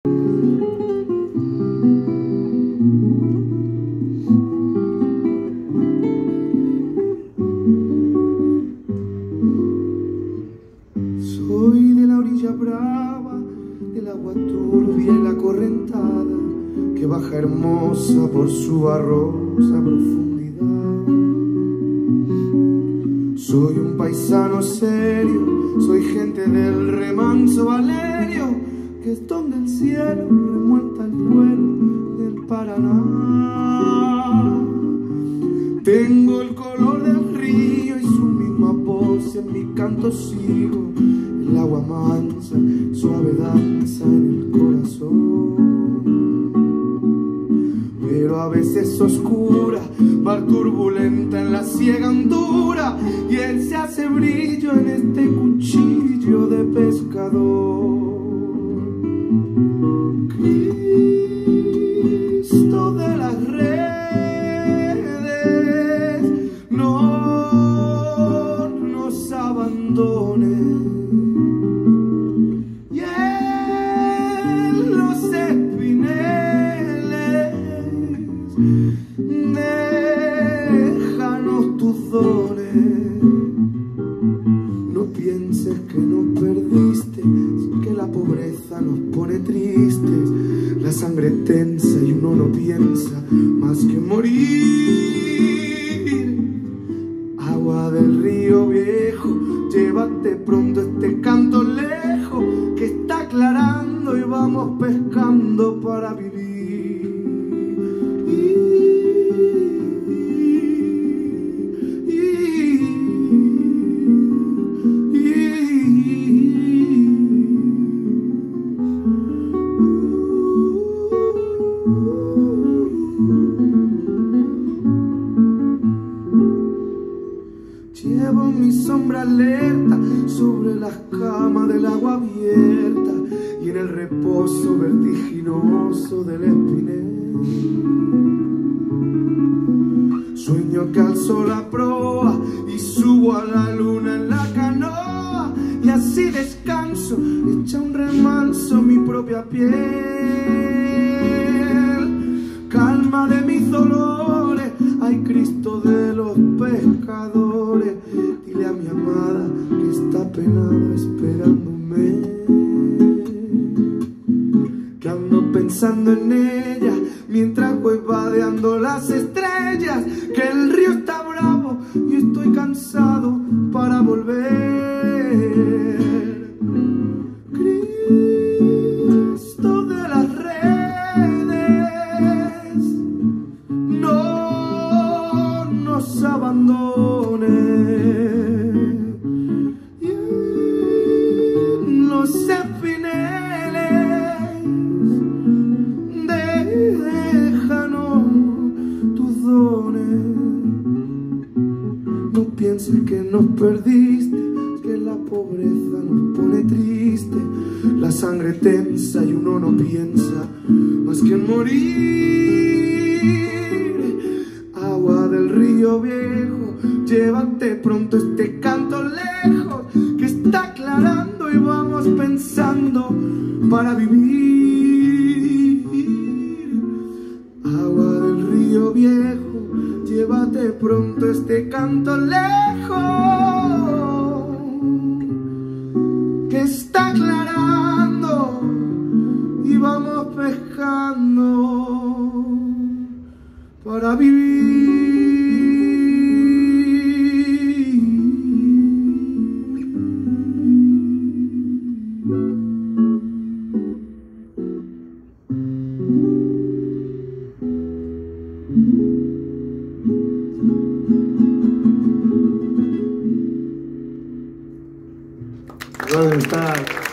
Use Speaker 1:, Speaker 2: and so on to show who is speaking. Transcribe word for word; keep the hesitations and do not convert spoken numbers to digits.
Speaker 1: Soy de la orilla brava, del agua turbia y la correntada que baja hermosa por su barrosa profundidad. Soy un paisano serio, soy gente del remanso Valerio, que es donde el cielo remuelta el vuelo del Paraná. Tengo el color del río y su misma voz, en mi canto sigo el agua mansa, suave danza en el corazón. Pero a veces oscura, mar turbulenta en la ciega hondura, y él se hace brillo en este cuchillo de pescador. Cristo de las redes, no nos abandones. Y en los espineles, déjanos tus dones. No pienses que nos perdiste, que la pobreza nos pone tristes, la sangre tensa y uno no piensa más que morir. Agua del río viejo, llévate pronto este canto lejos, que está aclarando y vamos pescando para vivir. Llevo mi sombra alerta sobre las camas del agua abierta y en el reposo vertiginoso del espinel. Sueño que alzo la proa y subo a la luna en la canoa, y así descanso, echa un remanso mi propia piel. Calma de mis dolores, ay Cristo de los pescadores, dile a mi amada que está penada esperándome, que ando pensando en ella mientras voy vadeando las estrellas, que el río está bravo y estoy cansado para volver. Cristo de las redes, no nos abandones. Y en los espineles, déjanos tus dones. No pienses que nos perdiste, que la pobreza nos pone triste, la sangre tensa y uno no piensa más que en morir. Agua del río viejo, llévate pronto este canto lejos, que está aclarando y vamos pensando para vivir. Agua del río viejo, llévate pronto este canto lejos, que está aclarando y vamos pescando para vivir.
Speaker 2: ¿Dónde está?